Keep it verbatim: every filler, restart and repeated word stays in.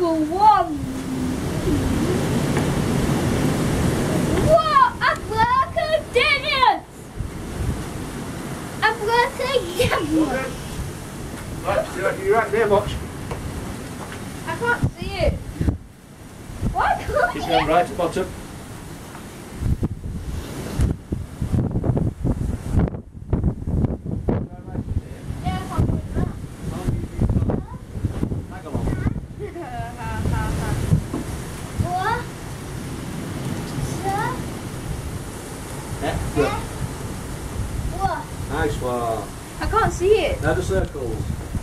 circle one. What? Abracadabra! Abracadabra! Right, you're, you're right there, watch. I can't see it. Why can't It's you? going right at the bottom. Yeah, I can't do that. Tag along. What? Sir? Yeah, good. What? Nice one. I can't see it. Now the circles.